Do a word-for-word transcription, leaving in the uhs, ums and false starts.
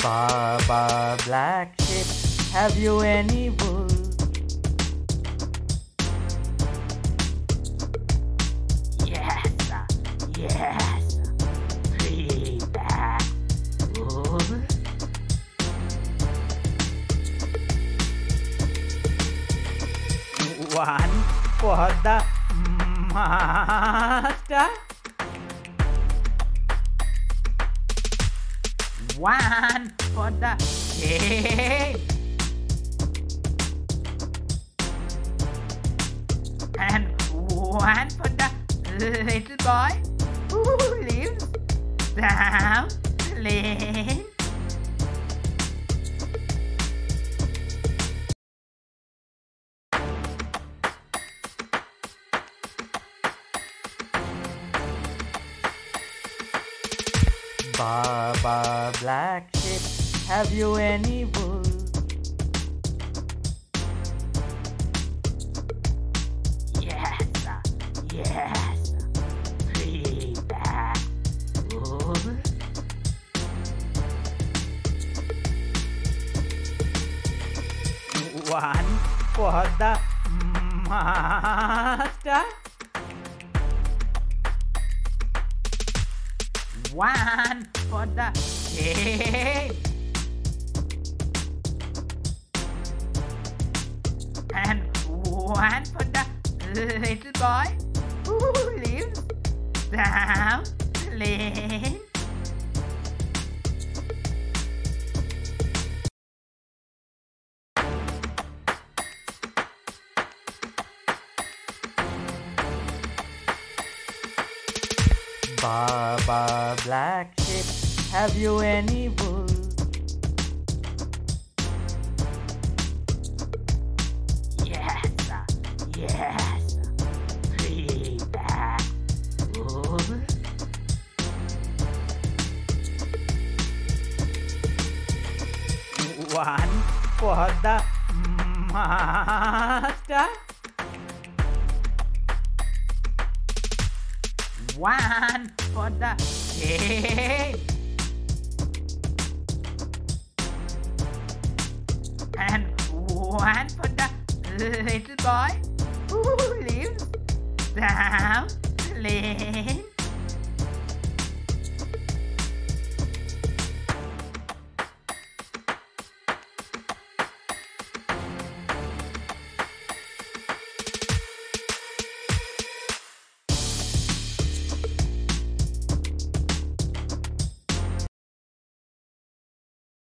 Baba black sheep, have you any wool? Yes, yes, three bags wool. One for the master. One for the king. And one for the little boy who lives down the lane. Baba black sheep, have you any wool? Yes, yes, three bags wool. One for the master. One for the king. And one for the little boy who lives down the lane. Baba black sheep, have you any wool? Yes, yes, three bags wool. One for the master. One for the king. And one for the little boy who lives down the lane.